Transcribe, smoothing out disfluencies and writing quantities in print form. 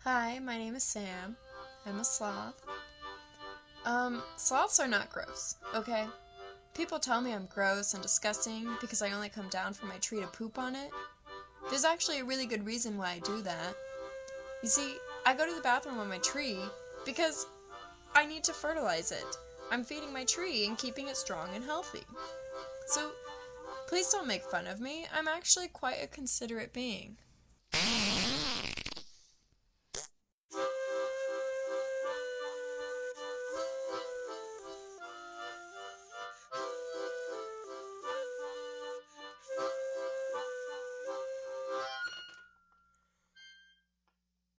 Hi, my name is Sam. I'm a sloth. Sloths are not gross, okay? People tell me I'm gross and disgusting because I only come down from my tree to poop on it. There's actually a really good reason why I do that. You see, I go to the bathroom on my tree because I need to fertilize it. I'm feeding my tree and keeping it strong and healthy. So, please don't make fun of me. I'm actually quite a considerate being.